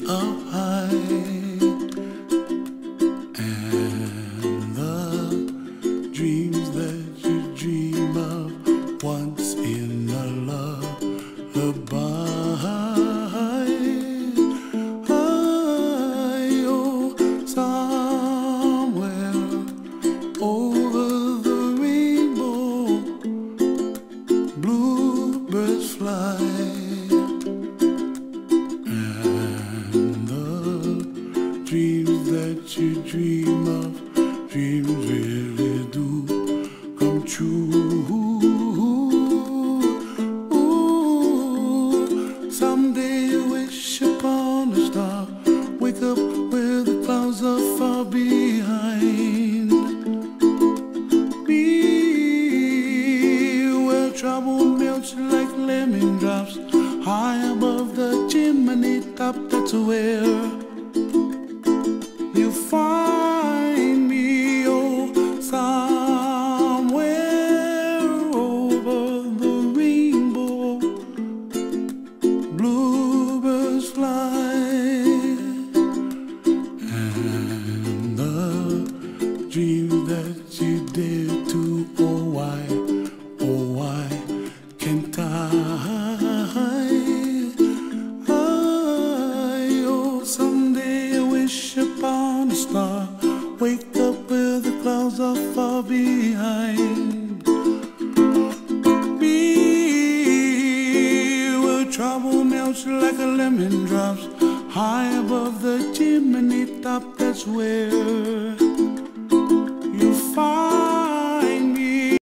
up high, and the dreams that you dream of once in a lullaby. Oh, somewhere over the rainbow, bluebirds fly. Dreams that you dream of, dreams really do come true. Ooh, someday you wish upon a star, wake up where the clouds are far behind. Be where trouble melts like lemon drops, high above the chimney top. That's where you find me, oh, somewhere over the rainbow, bluebirds fly, and the dreams that you dare to, oh why can't I? Upon a star, wake up where the clouds are far behind. Be where trouble melts like a lemon drops, high above the chimney top. That's where you find